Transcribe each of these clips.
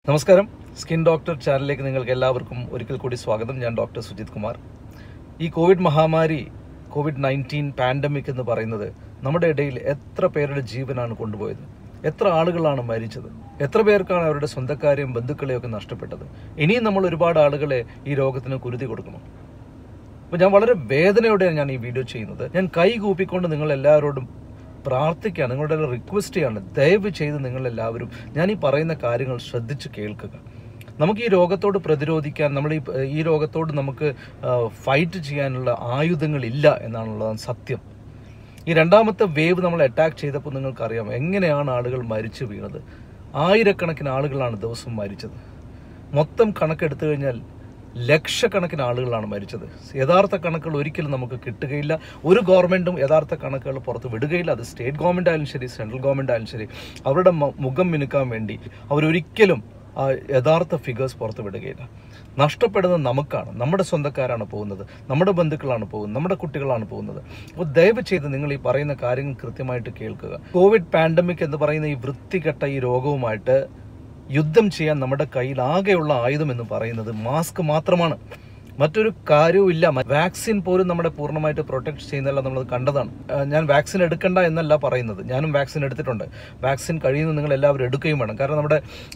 നമസ്കാരം. Skin doctor ചാനലിലേക്ക് നിങ്ങൾക്ക് എല്ലാവർക്കും ഒരിക്കൽ കൂടി സ്വാഗതം. ഞാൻ ഡോക്ടർ സുജിത് കുമാർ. ഈ കോവിഡ് മഹാമാരി, COVID-19 പാൻഡമിക് എന്ന് പറയുന്നത് നമ്മുടെ ഇടയിൽ എത്ര പേരുടെ ജീവനാണ് കൊണ്ടുപോയത്, എത്ര ആളുകളാണ് മരിച്ചത്, എത്ര പേർക്കാണ് അവരുടെ സ്വന്തക്കാരെയും ബന്ധുക്കളെയൊക്കെ നഷ്ടപ്പെട്ടത്. ഇനിയും നമ്മൾ ഒരുപാട് ആളുകളെ ഈ രോഗത്തിന് കുരുതി കൊടുക്കണം. അപ്പോൾ ഞാൻ വളരെ വേദനയോടെയാണ് ഞാൻ ഈ വീഡിയോ ചെയ്യുന്നത്. ഞാൻ കൈ കൂപ്പിക്കൊണ്ട് നിങ്ങൾ എല്ലാവരോടും പ്രാർത്ഥിക്കുകയാണ്, നിങ്ങളുടെ റിക്വസ്റ്റ് ചെയ്യാണ്, ദയവ് ചെയ്ത് നിങ്ങളെല്ലാവരും ഞാൻ ഈ പറയുന്ന കാര്യങ്ങൾ ശ്രദ്ധിച്ച് കേൾക്കുക. നമുക്ക് ഈ രോഗത്തോട് പ്രതിരോധിക്കാൻ, നമ്മൾ ഈ രോഗത്തോട് നമുക്ക് ഫൈറ്റ് ചെയ്യാനുള്ള ആയുധങ്ങളില്ല എന്നാണുള്ളതാണ് സത്യം. ഈ രണ്ടാമത്തെ വേവ് നമ്മൾ അറ്റാക്ക് ചെയ്തപ്പോൾ നിങ്ങൾക്കറിയാം എങ്ങനെയാണ് ആളുകൾ മരിച്ചു വീണത്. ആയിരക്കണക്കിന് ആളുകളാണ് ദിവസം മരിച്ചത്. മൊത്തം കണക്കെടുത്തു കഴിഞ്ഞാൽ ലക്ഷക്കണക്കിന് ആളുകളാണ് മരിച്ചത്. യഥാർത്ഥ കണക്കുകൾ ഒരിക്കലും നമുക്ക് കിട്ടുകയില്ല. ഒരു ഗവൺമെൻറ്റും യഥാർത്ഥ കണക്കുകൾ പുറത്ത് വിടുകയില്ല. അത് സ്റ്റേറ്റ് ഗവൺമെൻറ് ആയാലും ശരി, സെൻട്രൽ ഗവൺമെൻറ് ആയാലും ശരി, അവരുടെ മുഖം മിനുക്കാൻ വേണ്ടി അവരൊരിക്കലും യഥാർത്ഥ ഫിഗേഴ്സ് പുറത്ത് വിടുകയില്ല. നഷ്ടപ്പെടുന്നത് നമുക്കാണ്, നമ്മുടെ സ്വന്തക്കാരാണ് പോകുന്നത്, നമ്മുടെ ബന്ധുക്കളാണ് പോകുന്നത്, നമ്മുടെ കുട്ടികളാണ് പോകുന്നത്. അപ്പോൾ ദയവ് ചെയ്ത് നിങ്ങൾ ഈ പറയുന്ന കാര്യങ്ങൾ കൃത്യമായിട്ട് കേൾക്കുക. കോവിഡ് പാൻഡമിക് എന്ന് പറയുന്ന ഈ വൃത്തികെട്ട ഈ രോഗവുമായിട്ട് യുദ്ധം ചെയ്യാൻ നമ്മുടെ കയ്യിൽ ആകെയുള്ള ആയുധം എന്ന് പറയുന്നത് മാസ്ക് മാത്രമാണ്. മറ്റൊരു കാര്യവുമില്ല. വാക്സിൻ പോലും നമ്മുടെ പൂർണ്ണമായിട്ട് പ്രൊട്ടക്ട് ചെയ്യുന്നതല്ല, നമ്മൾ കണ്ടതാണ്. ഞാൻ വാക്സിൻ എടുക്കണ്ട എന്നല്ല പറയുന്നത്, ഞാനും വാക്സിൻ എടുത്തിട്ടുണ്ട്. വാക്സിൻ കഴിയുന്ന നിങ്ങൾ എല്ലാവരും എടുക്കുകയും വേണം. കാരണം നമ്മുടെ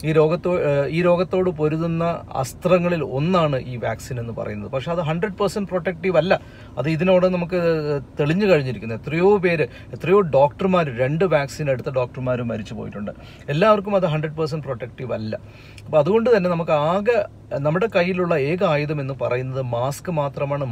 ഈ രോഗത്തോട് പൊരുതുന്ന അസ്ത്രങ്ങളിൽ ഒന്നാണ് ഈ വാക്സിൻ എന്ന് പറയുന്നത്. പക്ഷെ അത് 100% പ്രൊട്ടക്റ്റീവ് അല്ല. അത് ഇതിനോട് നമുക്ക് തെളിഞ്ഞു കഴിഞ്ഞിരിക്കുന്നത്. എത്രയോ ഡോക്ടർമാർ, 2 വാക്സിൻ എടുത്ത ഡോക്ടർമാർ മരിച്ചു പോയിട്ടുണ്ട്. എല്ലാവർക്കും അത് 100% പ്രൊട്ടക്റ്റീവ് അല്ല. അപ്പോൾ അതുകൊണ്ട് തന്നെ നമുക്ക് ആകെ നമ്മുടെ കയ്യിലുള്ള ഏക ആയുധം എന്ന് പറയുന്നത് മാസ്ക് മാത്രമാണ്.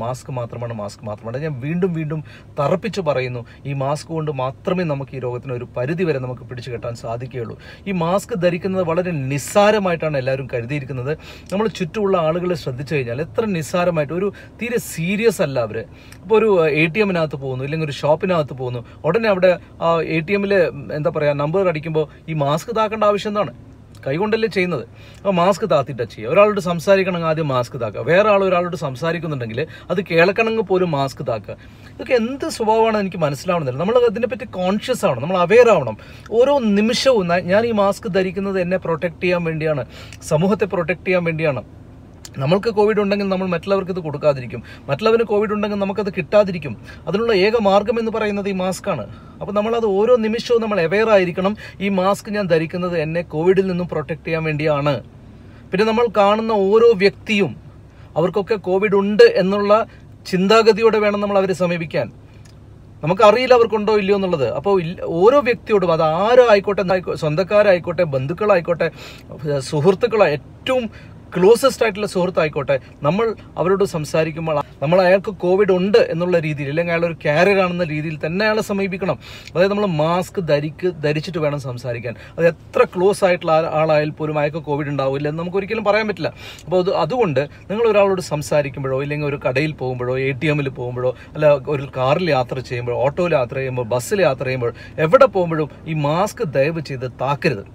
ഞാൻ വീണ്ടും തറപ്പിച്ച് പറയുന്നു, ഈ മാസ്ക് കൊണ്ട് മാത്രമേ നമുക്ക് ഈ രോഗത്തിന് ഒരു പരിധി വരെ നമുക്ക് പിടിച്ചു കെട്ടാൻ സാധിക്കുകയുള്ളൂ. ഈ മാസ്ക് ധരിക്കുന്നത് വളരെ നിസ്സാരമായിട്ടാണ് എല്ലാവരും കരുതിയിരിക്കുന്നത്. നമ്മൾ ചുറ്റുമുള്ള ആളുകളെ ശ്രദ്ധിച്ചു കഴിഞ്ഞാൽ എത്ര നിസ്സാരമായിട്ട്, ഒരു തീരെ സീരിയസ് അല്ല അവർ. ഇപ്പോൾ ഒരു ATM-നകത്ത് പോകുന്നു, ഇല്ലെങ്കിൽ ഒരു ഷോപ്പിനകത്ത് പോകുന്നു, ഉടനെ അവിടെ ATM-ൽ നമ്പർ അടിക്കുമ്പോൾ ഈ മാസ്ക് താക്കേണ്ട ആവശ്യം എന്താണ്? കൈകൊണ്ടല്ലേ ചെയ്യുന്നത്. അപ്പോൾ മാസ്ക് താത്തിട്ടാ ചെയ്യുക. ഒരാളോട് സംസാരിക്കണമെങ്കിൽ ആദ്യം മാസ്ക് താക്കുക. വേറെ ഒരാളോട് സംസാരിക്കുന്നുണ്ടെങ്കിൽ അത് കേൾക്കണമെങ്കിൽ പോലും മാസ്ക് താക്കുക. ഇതൊക്കെ എന്ത് സ്വഭാവമാണ് എനിക്ക് മനസ്സിലാവുന്നില്ല. നമ്മൾ അതിനെപ്പറ്റി കോൺഷ്യസ് ആവണം, നമ്മൾ അവെയർ ആവണം. ഓരോ നിമിഷവും ഞാൻ ഈ മാസ്ക് ധരിക്കുന്നത് എന്നെ പ്രൊട്ടക്ട് ചെയ്യാൻ വേണ്ടിയാണ്, സമൂഹത്തെ പ്രൊട്ടക്ട് ചെയ്യാൻ വേണ്ടിയാണ്. നമ്മൾക്ക് കോവിഡ് ഉണ്ടെങ്കിൽ നമ്മൾ മറ്റുള്ളവർക്ക് ഇത് കൊടുക്കാതിരിക്കും, മറ്റുള്ളവന് കോവിഡ് ഉണ്ടെങ്കിൽ നമുക്കത് കിട്ടാതിരിക്കും. അതിനുള്ള ഏക മാർഗം എന്ന് പറയുന്നത് ഈ മാസ്കാണ്. അപ്പോൾ നമ്മളത് ഓരോ നിമിഷവും നമ്മൾ അവെയർ ആയിരിക്കണം. ഈ മാസ്ക് ഞാൻ ധരിക്കുന്നത് എന്നെ കോവിഡിൽ നിന്നും പ്രൊട്ടക്ട് ചെയ്യാൻ വേണ്ടിയാണ്. പിന്നെ നമ്മൾ കാണുന്ന ഓരോ വ്യക്തിയും അവർക്കൊക്കെ കോവിഡ് ഉണ്ട് എന്നുള്ള ചിന്താഗതിയോടെ വേണം നമ്മൾ അവരെ സമീപിക്കാൻ. നമുക്കറിയില്ല അവർക്കുണ്ടോ ഇല്ലയോ എന്നുള്ളത്. അപ്പോൾ ഓരോ വ്യക്തിയോടും, അത് ആരോ ആയിക്കോട്ടെ, സ്വന്തക്കാരായിക്കോട്ടെ, ബന്ധുക്കളായിക്കോട്ടെ, സുഹൃത്തുക്കളോ, ഏറ്റവും ക്ലോസസ്റ്റ് ആയിട്ടുള്ള സുഹൃത്തായിക്കോട്ടെ, നമ്മൾ അവരോട് സംസാരിക്കുമ്പോൾ നമ്മൾ അയാൾക്ക് കോവിഡ് ഉണ്ട് എന്നുള്ള രീതിയിൽ, അല്ലെങ്കിൽ അയാളൊരു കാരിയർ ആണെന്ന രീതിയിൽ തന്നെ അയാളെ സമീപിക്കണം. അതായത് നമ്മൾ മാസ്ക് ധരിച്ചിട്ട് വേണം സംസാരിക്കാൻ. അത് എത്ര ക്ലോസ് ആയിട്ടുള്ള ആളായാൽ പോലും അയാൾക്ക് കോവിഡ് ഉണ്ടാവില്ല എന്ന് നമുക്ക് ഒരിക്കലും പറയാൻ പറ്റില്ല. അപ്പോൾ അതുകൊണ്ട് നിങ്ങൾ ഒരാളോട് സംസാരിക്കുമ്പോഴോ, ഇല്ലെങ്കിൽ ഒരു കടയിൽ പോകുമ്പോഴോ, ATM-ൽ പോകുമ്പോഴോ, അല്ല ഒരു കാറിൽ യാത്ര ചെയ്യുമ്പോഴോ, ഓട്ടോയിൽ യാത്ര ചെയ്യുമ്പോൾ, ബസ്സിൽ യാത്ര ചെയ്യുമ്പോഴോ, എവിടെ പോകുമ്പോഴും ഈ മാസ്ക് ദയവ് ചെയ്ത് താക്കരുത്.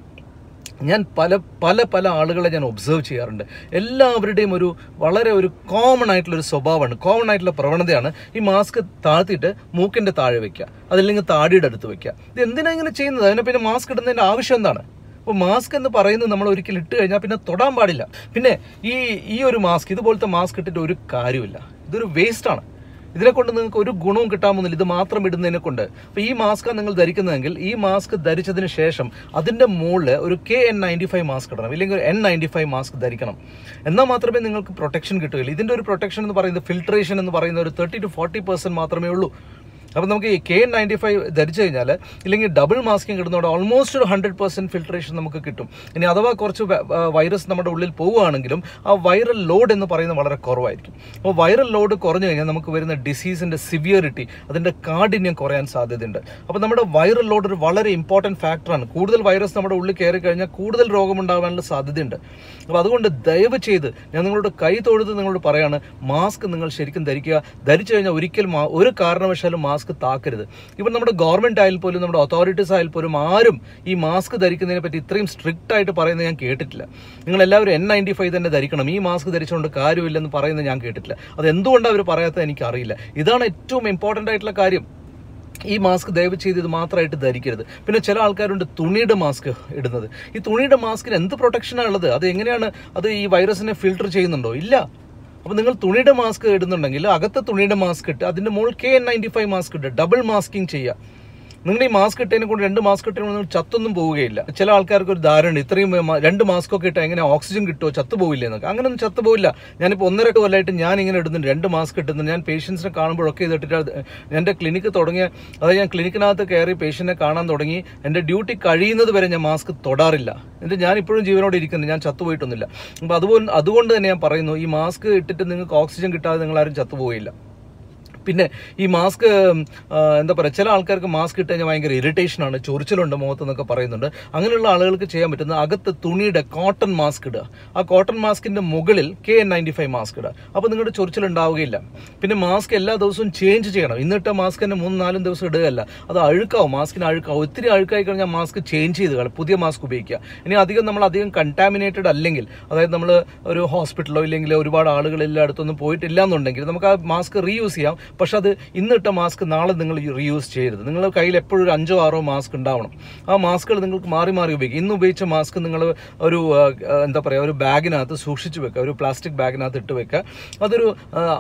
ഞാൻ പല ആളുകളെ ഞാൻ ഒബ്സർവ് ചെയ്യാറുണ്ട്. എല്ലാവരുടെയും വളരെ കോമൺ ആയിട്ടുള്ളൊരു സ്വഭാവമാണ്, കോമൺ ആയിട്ടുള്ള പ്രവണതയാണ് ഈ മാസ്ക് താഴ്ത്തിയിട്ട് മൂക്കിൻ്റെ താഴെ വെക്കുക, അതല്ലെങ്കിൽ താടിയുടെ അടുത്ത് വെക്കുക. ഇത് എന്തിനാണ് ഇങ്ങനെ ചെയ്യുന്നത്? അതിനെ പിന്നെ മാസ്ക് ഇടുന്നതിൻ്റെ ആവശ്യം എന്താണ്? അപ്പോൾ മാസ്ക് എന്ന് പറയുന്നത് നമ്മൾ ഒരിക്കലും ഇട്ട് കഴിഞ്ഞാൽ പിന്നെ തൊടാൻ പാടില്ല. പിന്നെ ഈ ഒരു മാസ്ക്, ഇതുപോലത്തെ മാസ്ക് ഇട്ടിട്ട് ഒരു കാര്യമില്ല. ഇതൊരു വേസ്റ്റാണ്. ഇതിനെ കൊണ്ട് നിങ്ങൾക്ക് ഒരു ഗുണവും കിട്ടാൻ പോകുന്നില്ല, ഇത് മാത്രം ഇടുന്നതിനെ കൊണ്ട്. അപ്പോൾ ഈ മാസ്കാണ് നിങ്ങൾ ധരിക്കുന്നതെങ്കിൽ ഈ മാസ്ക് ധരിച്ചതിന് ശേഷം അതിൻ്റെ മുകളിൽ ഒരു KN95 മാസ്ക് ഇടണം, ഇല്ലെങ്കിൽ ഒരു N95 മാസ്ക് ധരിക്കണം. എന്നാൽ മാത്രമേ നിങ്ങൾക്ക് പ്രൊട്ടക്ഷൻ കിട്ടുകയുള്ളൂ. ഇതിൻ്റെ ഒരു പ്രൊട്ടക്ഷൻ എന്ന് പറയുന്നത്, ഫിൽട്രേഷൻ എന്ന് പറയുന്ന ഒരു 30 to 40% മാത്രമേ ഉള്ളൂ. അപ്പോൾ നമുക്ക് ഈ KN95 ധരിച്ചു കഴിഞ്ഞാൽ, ഇല്ലെങ്കിൽ ഡബിൾ മാസ്കിങ് ഇടുന്നതോടെ ഓൾമോസ്റ്റ് ഒരു 100% ഫിൽട്രേഷൻ നമുക്ക് കിട്ടും. ഇനി അഥവാ കുറച്ച് വൈറസ് നമ്മുടെ ഉള്ളിൽ പോവുകയാണെങ്കിലും ആ വൈറൽ ലോഡ് എന്ന് പറയുന്നത് വളരെ കുറവായിരിക്കും. അപ്പോൾ വൈറൽ ലോഡ് കുറഞ്ഞു കഴിഞ്ഞാൽ നമുക്ക് വരുന്ന ഡിസീസിൻ്റെ സിവിയറിറ്റി, അതിൻ്റെ കാഠിന്യം കുറയാൻ സാധ്യതയുണ്ട്. അപ്പോൾ നമ്മുടെ വൈറൽ ലോഡ് ഒരു വളരെ ഇമ്പോർട്ടൻറ്റ് ഫാക്ടറാണ്. കൂടുതൽ വൈറസ് നമ്മുടെ ഉള്ളിൽ കയറി കഴിഞ്ഞാൽ കൂടുതൽ രോഗമുണ്ടാകാനുള്ള സാധ്യതയുണ്ട്. അപ്പോൾ അതുകൊണ്ട് ദയവ് ചെയ്ത് ഞാൻ നിങ്ങളോട് കൈ തൊഴുത് നിങ്ങളോട് പറയാണ്, മാസ്ക് നിങ്ങൾ ശരിക്കും ധരിക്കുക. ധരിച്ചു കഴിഞ്ഞാൽ ഒരിക്കലും ഒരു കാരണവശാലും മാസ്ക് താക്കരുത്. ഇപ്പം നമ്മുടെ ഗവൺമെൻറ് ആയാൽ പോലും, നമ്മുടെ അതോറിറ്റീസ് ആയാൽ പോലും ആരും ഈ മാസ്ക് ധരിക്കുന്നതിനെ പറ്റി ഇത്രയും സ്ട്രിക്റ്റ് ആയിട്ട് പറയുന്നത് ഞാൻ കേട്ടിട്ടില്ല. നിങ്ങളെല്ലാവരും N95 തന്നെ ധരിക്കണം, ഈ മാസ്ക് ധരിച്ചുകൊണ്ട് കാര്യമില്ലെന്ന് പറയുന്നത് ഞാൻ കേട്ടിട്ടില്ല. അത് എന്തുകൊണ്ടാണ് അവർ പറയാത്തത് എനിക്കറിയില്ല. ഇതാണ് ഏറ്റവും ഇമ്പോർട്ടൻ്റ് ആയിട്ടുള്ള കാര്യം. ഈ മാസ്ക് ദയവ് ചെയ്ത് ഇത് മാത്രമായിട്ട് ധരിക്കരുത്. പിന്നെ ചില ആൾക്കാരുണ്ട് തുണിയുടെ മാസ്ക് ഇടുന്നത്. ഈ തുണിയുടെ മാസ്കിന് എന്ത് പ്രൊട്ടക്ഷനാണ് ഉള്ളത്? അത് എങ്ങനെയാണ് അത് ഈ വൈറസിനെ ഫിൽട്ടർ ചെയ്യുന്നുണ്ടോ? ഇല്ല. അപ്പോൾ നിങ്ങൾ തുണിയുടെ മാസ്ക് ഇടുന്നുണ്ടെങ്കിൽ അകത്ത് തുണിയുടെ മാസ്ക് ഇട്ട് അതിൻ്റെ മുകളിൽ KN95 മാസ്ക് ഇട്ട് ഡബിൾ മാസ്കിങ് ചെയ്യുക. നിങ്ങൾ ഈ മാസ്ക് ഇട്ടതിനെ കൊണ്ട് 2 മാസ്ക് ഇട്ടതിനെ നിങ്ങൾ ചത്തൊന്നും പോവുകയില്ല. ചില ആൾക്കാർക്ക് ഒരു ധാരണ ഇത്രയും 2 മാസ്ക് ഒക്കെ ഇട്ടാൽ എങ്ങനെ ഓക്സിജൻ കിട്ടുമോ, ചത്തുപോയില്ല എന്നൊക്കെ. അങ്ങനെയൊന്നും ചത്തുപോയില്ല. ഞാനിപ്പോൾ 1.5 കൊല്ലമായിട്ട് ഞാൻ ഇങ്ങനെ ഇടുന്നുണ്ട്, 2 മാസ്ക് ഇട്ടുന്നുണ്ട്. ഞാൻ പേഷ്യൻസിനെ കാണുമ്പോഴൊക്കെ ഇതിട്ടിട്ട് എൻ്റെ ക്ലിനിക്ക് തുടങ്ങിയ, അതായത് ഞാൻ ക്ലിനിക്കിനകത്ത് കയറി പേഷ്യൻറ്റിനെ കാണാൻ തുടങ്ങി എൻ്റെ ഡ്യൂട്ടി കഴിയുന്നത് വരെ ഞാൻ മാസ്ക് തൊടാറില്ല. എന്നിട്ട് ഞാൻ ഇപ്പോഴും ജീവനോടെ ഇരിക്കുന്നത്, ഞാൻ ചത്തുപോയിട്ടൊന്നുമില്ല. അപ്പോൾ അതുകൊണ്ട് തന്നെ ഞാൻ പറയുന്നു, ഈ മാസ്ക് ഇട്ടിട്ട് നിങ്ങൾക്ക് ഓക്സിജൻ കിട്ടാതെ നിങ്ങളാരും ചത്തുപോയില്ല. പിന്നെ ഈ മാസ്ക് എന്താ പറയുക, ചില ആൾക്കാർക്ക് മാസ്ക് ഇട്ട് കഴിഞ്ഞാൽ ഭയങ്കര ഇറിറ്റേഷനാണ്, ചൊറിച്ചിലുണ്ട് മുഖത്ത് എന്നൊക്കെ പറയുന്നുണ്ട്. അങ്ങനെയുള്ള ആളുകൾക്ക് ചെയ്യാൻ പറ്റുന്ന അകത്ത് തുണിയുടെ കോട്ടൺ മാസ്ക് ഇടുക. ആ കോട്ടൺ മാസ്കിന്റെ മുകളിൽ KN95 മാസ്ക് ഇടുക. അപ്പോൾ നിങ്ങളുടെ ചൊറിച്ചിലുണ്ടാവുകയില്ല. പിന്നെ മാസ്ക് എല്ലാ ദിവസവും ചേഞ്ച് ചെയ്യണം. ഇന്നിട്ട മാസ്ക് തന്നെ 3-4 ദിവസം ഇടുകയല്ല, അത് അഴുക്കാവും, മാസ്കിന് അഴുക്കാവും. ഒത്തിരി അഴുക്കായി കഴിഞ്ഞാൽ മാസ്ക് ചേഞ്ച് ചെയ്ത് കളയും, പുതിയ മാസ്ക് ഉപയോഗിക്കുക. ഇനി നമ്മൾ അധികം കണ്ടാമിനേറ്റഡ് അല്ലെങ്കിൽ, അതായത് നമ്മൾ ഒരു ഹോസ്പിറ്റലോ ഇല്ലെങ്കിൽ ഒരുപാട് ആളുകൾ എല്ലായിടത്തൊന്നും പോയിട്ടില്ല എന്നുണ്ടെങ്കിൽ നമുക്ക് ആ മാസ്ക് റീയൂസ് ചെയ്യാം. പക്ഷെ അത് ഇന്നിട്ട മാസ്ക് നാളെ നിങ്ങൾ റീയൂസ് ചെയ്യരുത്. നിങ്ങളുടെ കയ്യിൽ എപ്പോഴും ഒരു 5-6 മാസ്ക് ഉണ്ടാവണം. ആ മാസ്കുകൾ നിങ്ങൾക്ക് മാറി മാറി ഉപയോഗിക്കും. ഇന്ന് ഉപയോഗിച്ച മാസ്ക് നിങ്ങൾ ഒരു എന്താ പറയുക, ഒരു ബാഗിനകത്ത് സൂക്ഷിച്ച് വെക്കുക, ഒരു പ്ലാസ്റ്റിക് ബാഗിനകത്ത് ഇട്ട് വെക്കുക. അതൊരു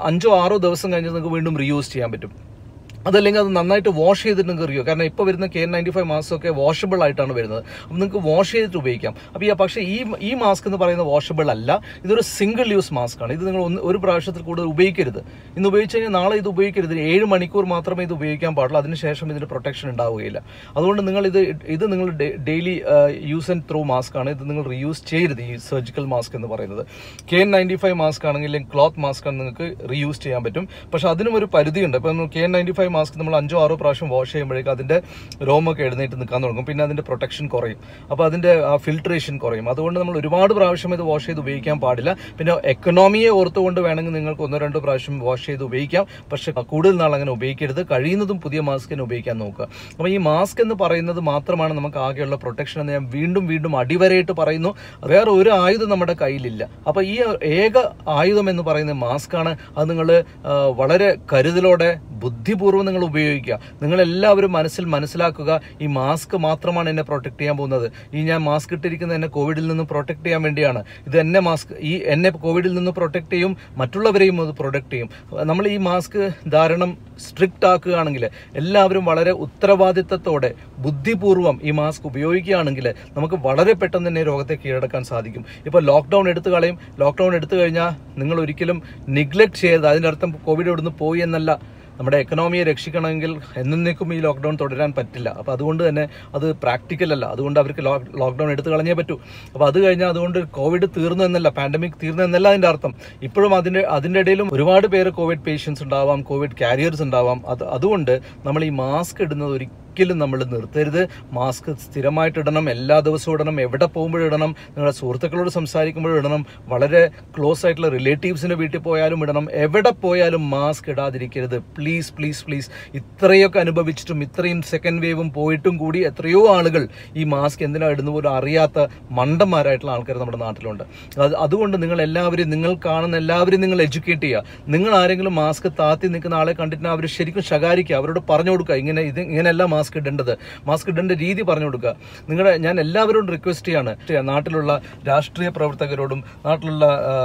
5-6 ദിവസം കഴിഞ്ഞ് നിങ്ങൾക്ക് വീണ്ടും റീയൂസ് ചെയ്യാൻ പറ്റും. അതല്ലെങ്കിൽ അത് നന്നായിട്ട് വാഷ് ചെയ്തിട്ട് നിങ്ങൾക്ക് അറിയോ. കാരണം ഇപ്പോൾ വരുന്ന KN95 മാസ്ക് ഒക്കെ വാഷബിൾ ആയിട്ടാണ് വരുന്നത്. അപ്പം നിങ്ങൾക്ക് വാഷ് ചെയ്തിട്ട് ഉപയോഗിക്കാം. അപ്പോൾ പക്ഷേ ഈ മാസ്ക് എന്ന് പറയുന്നത് വാഷബിൾ അല്ല, ഇതൊരു സിംഗിൾ യൂസ് മാസ്ക് ആണ്. ഇത് നിങ്ങൾ ഒരു പ്രാവശ്യത്തിൽ കൂടുതൽ ഉപയോഗിക്കരുത്. ഇന്ന് ഉപയോഗിച്ച് കഴിഞ്ഞാൽ നാളെ ഇത് ഉപയോഗിക്കരുത്. 7 മണിക്കൂർ മാത്രമേ ഇത് ഉപയോഗിക്കാൻ പാടുള്ളൂ. അതിനുശേഷം ഇതിന് പ്രൊട്ടക്ഷൻ ഉണ്ടാവുകയില്ല. അതുകൊണ്ട് നിങ്ങൾ ഇത് നിങ്ങൾ daily use and throw mask ആണ്. ഇത് നിങ്ങൾ റീയൂസ് ചെയ്യരുത്. ഈ സർജിക്കൽ മാസ്ക് എന്ന് പറയുന്നത് KN95 മാസ്ക് ആണെങ്കിൽ ക്ലോത്ത് മാസ്ക് ആണ്, നിങ്ങൾക്ക് റീയൂസ് ചെയ്യാൻ പറ്റും. പക്ഷെ അതിനും ഒരു പരിധിയുണ്ട്. ഇപ്പോൾ KN95 മാസ്ക് നമ്മൾ 5-6 പ്രാവശ്യം വാഷ് ചെയ്യുമ്പോഴേക്കും അതിന്റെ രോമൊക്കെ എഴുന്നേറ്റ് നിൽക്കാൻ തുടങ്ങും. പിന്നെ അതിന്റെ പ്രൊട്ടക്ഷൻ കുറയും, അപ്പോൾ അതിന്റെ ഫിൽട്രേഷൻ കുറയും. അതുകൊണ്ട് നമ്മൾ ഒരുപാട് പ്രാവശ്യം ഇത് വാഷ് ചെയ്ത് ഉപയോഗിക്കാൻ പാടില്ല. പിന്നെ എക്കണോമിയെ ഓർത്തുകൊണ്ട് വേണമെങ്കിൽ നിങ്ങൾക്ക് 1-2 പ്രാവശ്യം വാഷ് ചെയ്ത് ഉപയോഗിക്കാം. പക്ഷെ കൂടുതൽ നാൾ അങ്ങനെ ഉപയോഗിക്കരുത്. കഴിയുന്നതും പുതിയ മാസ്കിന് ഉപയോഗിക്കാൻ നോക്കുക. അപ്പോൾ ഈ മാസ്ക് എന്ന് പറയുന്നത് മാത്രമാണ് നമുക്ക് ആകെയുള്ള പ്രൊട്ടക്ഷൻ എന്ന് ഞാൻ വീണ്ടും അടിവരയിട്ട് പറയുന്നു. വേറെ ഒരു ആയുധം നമ്മുടെ കയ്യിലില്ല. അപ്പോൾ ഈ ഏക ആയുധം എന്ന് പറയുന്നത് മാസ്കാണ്. അത് നിങ്ങൾ വളരെ കരുതലോടെ ബുദ്ധിപൂർവ്വം നിങ്ങൾ ഉപയോഗിക്കുക. നിങ്ങളെല്ലാവരും മനസ്സിലാക്കുക, ഈ മാസ്ക് മാത്രമാണ് എന്നെ പ്രൊട്ടക്ട് ചെയ്യാൻ പോകുന്നത്. ഈ ഞാൻ മാസ്ക് ഇട്ടിരിക്കുന്നത് എന്നെ കോവിഡിൽ നിന്ന് പ്രൊട്ടക്ട് ചെയ്യാൻ വേണ്ടിയാണ്. ഇത് എന്നെ കോവിഡിൽ നിന്ന് പ്രൊട്ടക്ട് ചെയ്യും, മറ്റുള്ളവരെയും അത് പ്രൊട്ടക്ട് ചെയ്യും. നമ്മൾ ഈ മാസ്ക് ധാരണം സ്ട്രിക്റ്റ് ആക്കുകയാണെങ്കിൽ, എല്ലാവരും വളരെ ഉത്തരവാദിത്തത്തോടെ ബുദ്ധിപൂർവ്വം ഈ മാസ്ക് ഉപയോഗിക്കുകയാണെങ്കിൽ നമുക്ക് വളരെ പെട്ടെന്ന് തന്നെ രോഗത്തെ കീഴടക്കാൻ സാധിക്കും. ഇപ്പോൾ ലോക്ക്ഡൗൺ എടുത്തു കളയും. ലോക്ക്ഡൗൺ എടുത്തു കഴിഞ്ഞാൽ നിങ്ങൾ ഒരിക്കലും നിഗ്ലക്ട് ചെയ്യരുത്. അതിൻ്റെ അർത്ഥം കോവിഡ് ഇവിടുന്ന് പോയി എന്നല്ല. നമ്മുടെ എക്കണോമിയെ രക്ഷിക്കണമെങ്കിൽ എന്നേക്കും ഈ ലോക്ക്ഡൗൺ തുടരാൻ പറ്റില്ല. അപ്പോൾ അതുകൊണ്ട് തന്നെ അത് പ്രാക്ടിക്കൽ അല്ല. അതുകൊണ്ട് അവർക്ക് ലോക്ക്ഡൗൺ എടുത്തു കളഞ്ഞേ പറ്റൂ. അപ്പോൾ അത് കഴിഞ്ഞാൽ അതുകൊണ്ട് കോവിഡ് തീർന്നു എന്നല്ല, പാൻഡമിക് തീർന്നു എന്നല്ല അതിൻ്റെ അർത്ഥം. ഇപ്പോഴും അതിൻ്റെ ഇടയിലും ഒരുപാട് പേര് കോവിഡ് പേഷ്യൻസ് ഉണ്ടാവാം, കോവിഡ് കാരിയേഴ്സ് ഉണ്ടാവാം. അതുകൊണ്ട് നമ്മൾ ഈ മാസ്ക് ഇടുന്നത് ഒരിക്കലും നമ്മൾ നിർത്തരുത്. മാസ്ക് സ്ഥിരമായിട്ട് ഇടണം, എല്ലാ ദിവസവും ഇടണം, എവിടെ പോകുമ്പോഴും ഇടണം, നിങ്ങളുടെ സുഹൃത്തുക്കളോട് സംസാരിക്കുമ്പോഴും ഇടണം, വളരെ ക്ലോസ് ആയിട്ടുള്ള റിലേറ്റീവ്സിൻ്റെ വീട്ടിൽ പോയാലും ഇടണം. എവിടെ പോയാലും മാസ്ക് ഇടാതിരിക്കരുത്. പ്ലീസ്. ഇത്രയൊക്കെ അനുഭവിച്ചിട്ടും ഇത്രയും സെക്കൻഡ് വേവും പോയിട്ടും കൂടി എത്രയോ ആളുകൾ ഈ മാസ്ക് എന്തിനാ ഇടുന്ന പോലും അറിയാത്ത മണ്ടന്മാരായിട്ടുള്ള ആൾക്കാർ നമ്മുടെ നാട്ടിലുണ്ട്. അതുകൊണ്ട് നിങ്ങൾ കാണുന്ന എല്ലാവരും നിങ്ങൾ എഡ്യൂക്കേറ്റ് ചെയ്യുക. നിങ്ങൾ ആരെങ്കിലും മാസ്ക് താത്തി നിൽക്കുന്ന ആളെ കണ്ടിട്ട് അവർ ശരിക്കും ശകാരിക്കുക, അവരോട് പറഞ്ഞു കൊടുക്കുക, ഇങ്ങനെയല്ല മാസ്ക് ഇടേണ്ട രീതി പറഞ്ഞു കൊടുക്കുക. ഞാൻ എല്ലാവരോടും റിക്വസ്റ്റ് ചെയ്യാണ്, നാട്ടിലുള്ള രാഷ്ട്രീയ പ്രവർത്തകരോടും നാട്ടിലുള്ള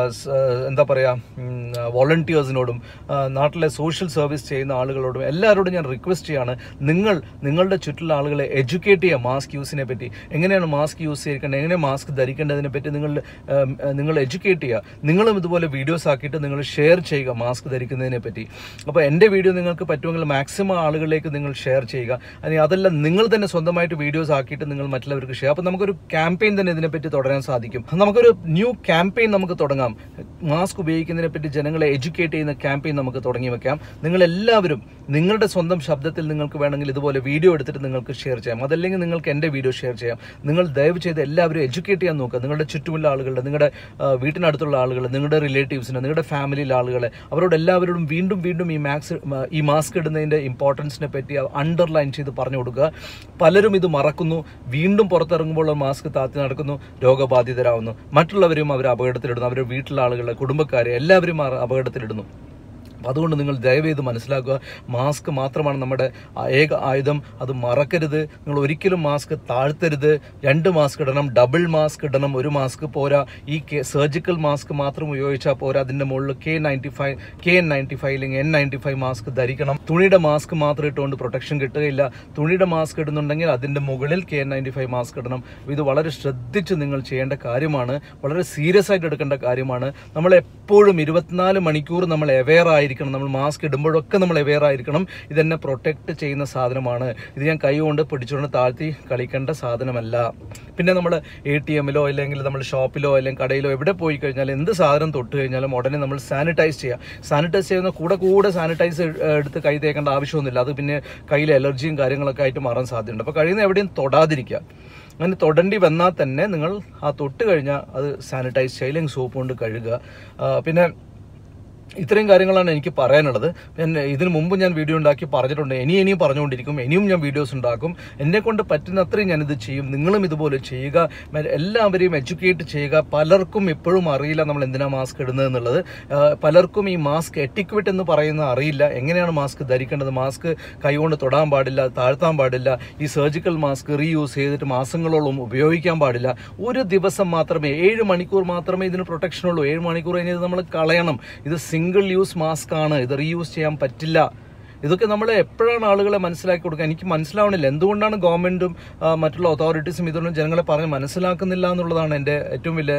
എന്താ പറയുക വോളണ്ടിയേഴ്സിനോടും നാട്ടിലെ സോഷ്യൽ സർവീസ് ചെയ്യുന്ന ആളുകളോടും എല്ലാവരോടും ഞാൻ റിക്വസ്റ്റ് ചെയ്യാണ്, നിങ്ങളുടെ ചുറ്റുള്ള ആളുകളെ എഡ്യൂക്കേറ്റ് ചെയ്യുക മാസ്ക് യൂസിനെ പറ്റി. എങ്ങനെയാണ് മാസ്ക് യൂസ് ചെയ്യേണ്ടത്, എങ്ങനെ മാസ്ക് ധരിക്കേണ്ടതിനെ പറ്റി നിങ്ങൾ എഡ്യൂക്കേറ്റ് ചെയ്യുക. നിങ്ങളും ഇതുപോലെ വീഡിയോസ് ആക്കിയിട്ട് നിങ്ങൾ ഷെയർ ചെയ്യുക മാസ്ക് ധരിക്കുന്നതിനെ പറ്റി. അപ്പോൾ എൻ്റെ വീഡിയോ നിങ്ങൾക്ക് പറ്റുമെങ്കിൽ മാക്സിമം ആളുകളിലേക്ക് നിങ്ങൾ ഷെയർ ചെയ്യുക. അതല്ല, നിങ്ങൾ തന്നെ സ്വന്തമായിട്ട് വീഡിയോസ് ആക്കിയിട്ട് നിങ്ങൾ മറ്റുള്ളവർക്ക് ഷെയർ. അപ്പോൾ നമുക്കൊരു ക്യാമ്പയിൻ തന്നെ ഇതിനെപ്പറ്റി തുടരാൻ സാധിക്കും. നമുക്കൊരു ന്യൂ ക്യാമ്പയിൻ നമുക്ക് തുടങ്ങാം. മാസ്ക് ഉപയോഗിക്കുന്നതിനെ പറ്റി ജനങ്ങളെ എഡ്യൂക്കേറ്റ് ചെയ്യുന്ന ക്യാമ്പയിൻ നമുക്ക് തുടങ്ങി വെക്കാം. നിങ്ങളെല്ലാവരും നിങ്ങളുടെ സ്വന്തം ശബ്ദത്തിൽ നിങ്ങൾക്ക് വേണമെങ്കിൽ ഇതുപോലെ വീഡിയോ എടുത്തിട്ട് നിങ്ങൾക്ക് ഷെയർ ചെയ്യാം. അതല്ലെങ്കിൽ നിങ്ങൾക്ക് എൻ്റെ വീഡിയോ ഷെയർ ചെയ്യാം. നിങ്ങൾ ദയവ് ചെയ്ത് എല്ലാവരും എഡ്യൂക്കേറ്റ് ചെയ്യാൻ നോക്കുക. നിങ്ങളുടെ ചുറ്റുമുള്ള ആളുകളുടെ, നിങ്ങളുടെ വീട്ടിനടുത്തുള്ള ആളുകൾ, നിങ്ങളുടെ റിലേറ്റീവ്സിനെ, നിങ്ങളുടെ ഫാമിലിയിലെ ആളുകളെ, അവരോട് എല്ലാവരോടും വീണ്ടും ഈ മാസ്ക് ഇടുന്നതിൻ്റെ ഇമ്പോർട്ടൻസിനെ പറ്റി അണ്ടർലൈൻ ചെയ്ത് പറഞ്ഞു കൊടുക്കുക. പലരും ഇത് മറക്കുന്നു. വീണ്ടും പുറത്തിറങ്ങുമ്പോൾ മാസ്ക് താത്തി നടക്കുന്നു, രോഗബാധിതരാകുന്നു, മറ്റുള്ളവരും അവർ അപകടത്തിലിടുന്നു, അവരുടെ വീട്ടിലെ ആളുകളെ, കുടുംബക്കാരെ എല്ലാവരും അപകടത്തിലിടുന്നു. അതുകൊണ്ട് നിങ്ങൾ ദയവേത് മനസ്സിലാക്കുക, മാസ്ക് മാത്രമാണ് നമ്മുടെ ഏക ആയുധം. അത് മറക്കരുത്. നിങ്ങൾ ഒരിക്കലും മാസ്ക് താഴ്ത്തരുത്. 2 മാസ്ക് ഇടണം, ഡബിൾ മാസ്ക് ഇടണം. ഒരു മാസ്ക് പോരാ. ഈ സർജിക്കൽ മാസ്ക് മാത്രം ഉപയോഗിച്ചാൽ പോരാ. അതിൻ്റെ മുകളിൽ KN95 അല്ലെങ്കിൽ N95 മാസ്ക് ധരിക്കണം. തുണിയുടെ മാസ്ക് മാത്രം ഇട്ടുകൊണ്ട് പ്രൊട്ടക്ഷൻ കിട്ടുകയില്ല. തുണിയുടെ മാസ്ക് ഇടുന്നുണ്ടെങ്കിൽ അതിൻ്റെ മുകളിൽ KN95 മാസ്ക് ഇടണം. ഇത് വളരെ ശ്രദ്ധിച്ച് നിങ്ങൾ ചെയ്യേണ്ട കാര്യമാണ്. വളരെ സീരിയസ് ആയിട്ട് എടുക്കേണ്ട കാര്യമാണ്. നമ്മൾ എപ്പോഴും 24 മണിക്കൂർ നമ്മൾ അവെയർ ആയിരിക്കണം. നമ്മൾ മാസ്ക് ഇടുമ്പോഴൊക്കെ നമ്മൾ അവെയർ ആയിരിക്കണം. ഇതെന്നെ പ്രൊട്ടക്ട് ചെയ്യുന്ന സാധനമാണ്. ഇത് ഞാൻ കൈ കൊണ്ട് പിടിച്ചുകൊണ്ട് താഴ്ത്തി കളിക്കേണ്ട സാധനമല്ല. പിന്നെ നമ്മൾ ATM-ലോ അല്ലെങ്കിൽ നമ്മൾ ഷോപ്പിലോ അല്ലെങ്കിൽ കടയിലോ എവിടെ പോയി കഴിഞ്ഞാൽ എന്ത് സാധനം തൊട്ട് കഴിഞ്ഞാലും ഉടനെ നമ്മൾ സാനിറ്റൈസ് ചെയ്യുക. സാനിറ്റൈസ് ചെയ്യുന്ന കൂടെ സാനിറ്റൈസ് എടുത്ത് കൈ തേക്കേണ്ട ആവശ്യമൊന്നുമില്ല. അത് പിന്നെ കയ്യിൽ അലർജിയും കാര്യങ്ങളൊക്കെ ആയിട്ട് മാറാൻ സാധ്യതയുണ്ട്. അപ്പോൾ കഴിയുന്ന എവിടെയും തൊടാതിരിക്കുക. അങ്ങനെ തൊടേണ്ടി വന്നാൽ തന്നെ നിങ്ങൾ ആ തൊട്ട് കഴിഞ്ഞാൽ അത് സാനിറ്റൈസ് ചെയ്യുക, സോപ്പ് കൊണ്ട് കഴുകുക. പിന്നെ ഇത്രയും കാര്യങ്ങളാണ് എനിക്ക് പറയാനുള്ളത്. ഇതിനു മുമ്പ് ഞാൻ വീഡിയോ ഉണ്ടാക്കി പറഞ്ഞിട്ടുണ്ട്. ഇനിയും പറഞ്ഞുകൊണ്ടിരിക്കും. ഇനിയും ഞാൻ വീഡിയോസ് ഉണ്ടാക്കും. എന്നെ കൊണ്ട് പറ്റുന്ന അത്രയും ഞാനിത് ചെയ്യും. നിങ്ങളും ഇതുപോലെ ചെയ്യുക. എല്ലാവരെയും എഡ്യൂക്കേറ്റ് ചെയ്യുക. പലർക്കും ഇപ്പോഴും അറിയില്ല നമ്മൾ എന്തിനാ മാസ്ക് ഇടുന്നത് എന്നുള്ളത്. പലർക്കും ഈ മാസ്ക് എറ്റിക്വറ്റ് എന്ന് പറയുന്നത് അറിയില്ല. എങ്ങനെയാണ് മാസ്ക് ധരിക്കേണ്ടത്? മാസ്ക് കൈകൊണ്ട് തൊടാൻ പാടില്ല, താഴ്ത്താൻ പാടില്ല. ഈ സർജിക്കൽ മാസ്ക് റീയൂസ് ചെയ്തിട്ട് മാസങ്ങളോളം ഉപയോഗിക്കാൻ പാടില്ല. ഒരു ദിവസം മാത്രമേ, 7 മണിക്കൂർ മാത്രമേ ഇതിന് പ്രൊട്ടക്ഷൻ ഉള്ളൂ. 7 മണിക്കൂർ കഴിഞ്ഞത് നമ്മൾ കളയണം. ഇത് സിംഗിൾ യൂസ് മാസ്ക് ആണ്. ഇത് റീയൂസ് ചെയ്യാൻ പറ്റില്ല. ഇതൊക്കെ നമ്മൾ എപ്പോഴാണ് ആളുകളെ മനസ്സിലാക്കി കൊടുക്കുക? എനിക്ക് മനസ്സിലാവണില്ല. എന്തുകൊണ്ടാണ് ഗവൺമെന്റും മറ്റുള്ള അതോറിറ്റീസും ഇതൊന്നും ജനങ്ങളെ പറഞ്ഞ് മനസ്സിലാക്കുന്നില്ല എന്നുള്ളതാണ് എൻ്റെ ഏറ്റവും വലിയ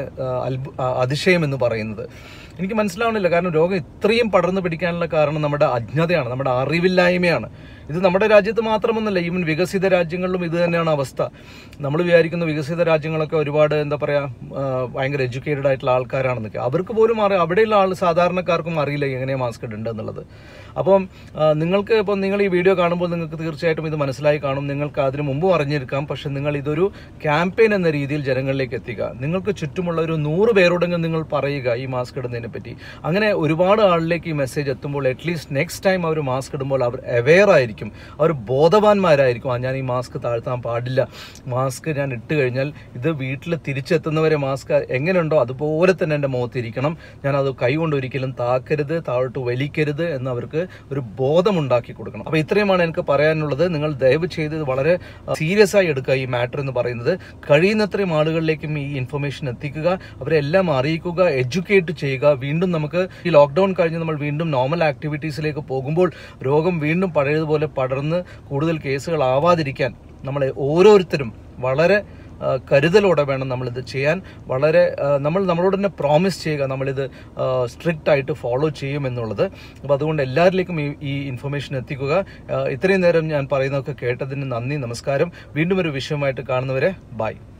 അതിശയം എന്ന് പറയുന്നത്. എനിക്ക് മനസ്സിലാവണില്ല. കാരണം രോഗം ഇത്രയും പടർന്നു പിടിക്കാനുള്ള കാരണം നമ്മുടെ അജ്ഞതയാണ്, നമ്മുടെ അറിവില്ലായ്മയാണ്. ഇത് നമ്മുടെ രാജ്യത്ത് മാത്രമൊന്നുമല്ല, ഈവൻ വികസിത രാജ്യങ്ങളിലും ഇത് തന്നെയാണ് അവസ്ഥ. നമ്മൾ വിചാരിക്കുന്ന വികസിത രാജ്യങ്ങളൊക്കെ ഒരുപാട് ഭയങ്കര എഡ്യൂക്കേറ്റഡ് ആയിട്ടുള്ള ആൾക്കാരാണെന്നൊക്കെ. അവർക്ക് പോലും അവിടെയുള്ള സാധാരണക്കാർക്കും അറിയില്ല എങ്ങനെയാണ് മാസ്ക് ഇടേണ്ടത് എന്നുള്ളത്. അപ്പം നിങ്ങൾ ഈ വീഡിയോ കാണുമ്പോൾ നിങ്ങൾക്ക് തീർച്ചയായിട്ടും ഇത് മനസ്സിലായി കാണും. നിങ്ങൾക്ക് അതിന് മുമ്പും അറിഞ്ഞിരിക്കാം. പക്ഷെ നിങ്ങൾ ഇതൊരു ക്യാമ്പയിൻ എന്ന രീതിയിൽ ജനങ്ങളിലേക്ക് എത്തിക്കുക. നിങ്ങൾക്ക് ചുറ്റുമുള്ള ഒരു 100 പേരോടെങ്കിലും നിങ്ങൾ പറയുക ഈ മാസ്ക് ഇടുന്നതിനെ പറ്റി. അങ്ങനെ ഒരുപാട് ആളിലേക്ക് ഈ മെസ്സേജ് എത്തുമ്പോൾ അറ്റ്ലീസ്റ്റ് നെക്സ്റ്റ് ടൈം അവർ മാസ്ക് ഇടുമ്പോൾ അവർ അവെയർ ആയിരിക്കും, അവർ ബോധവാന്മാരായിരിക്കും. ഞാൻ ഈ മാസ്ക് താഴ്ത്താൻ പാടില്ല, മാസ്ക് ഞാൻ ഇട്ട് കഴിഞ്ഞാൽ ഇത് വീട്ടിൽ തിരിച്ചെത്തുന്നവരെ മാസ്ക് എങ്ങനെയുണ്ടോ അതുപോലെ തന്നെ എൻ്റെ മുഖത്തിരിക്കണം, ഞാനത് കൈ കൊണ്ട് ഒരിക്കലും താക്കരുത്, താഴോട്ട് വലിക്കരുത് എന്ന് അവർക്ക് ഒരു ബോധമുണ്ടാക്കി കൊടുക്കണം. അപ്പോൾ ഇത്രയുമാണ് എനിക്ക് പറയാനുള്ളത്. നിങ്ങൾ ദയവ് ചെയ്ത് വളരെ സീരിയസ് ആയി എടുക്കുക ഈ മാറ്റർ എന്ന് പറയുന്നത്. കഴിയുന്നത്രയും ആളുകളിലേക്കും ഈ ഇൻഫർമേഷൻ എത്തിക്കുക, അവരെല്ലാം അറിയിക്കുക, എഡ്യൂക്കേറ്റ് ചെയ്യുക. വീണ്ടും നമുക്ക് ഈ ലോക്ക്ഡൌൺ കഴിഞ്ഞ് നമ്മൾ വീണ്ടും നോർമൽ ആക്ടിവിറ്റീസിലേക്ക് പോകുമ്പോൾ രോഗം വീണ്ടും പഴയതുപോലെ പടർന്ന് കൂടുതൽ കേസുകൾ ആവാതിരിക്കാൻ നമ്മളെ ഓരോരുത്തരും വളരെ കരുതലോടെ വേണം നമ്മളിത് ചെയ്യാൻ. നമ്മളോട് തന്നെ പ്രോമിസ് ചെയ്യുക നമ്മളിത് സ്ട്രിക്റ്റ് ആയിട്ട് ഫോളോ ചെയ്യുമെന്നുള്ളത്. അപ്പോൾ അതുകൊണ്ട് എല്ലാവരിലേക്കും ഈ ഇൻഫർമേഷൻ എത്തിക്കുക. ഇത്രയും നേരം ഞാൻ പറയുന്നതൊക്കെ കേട്ടതിന് നന്ദി, നമസ്കാരം. വീണ്ടും ഒരു വിഷയമായിട്ട് കാണുന്നവരെ ബൈ.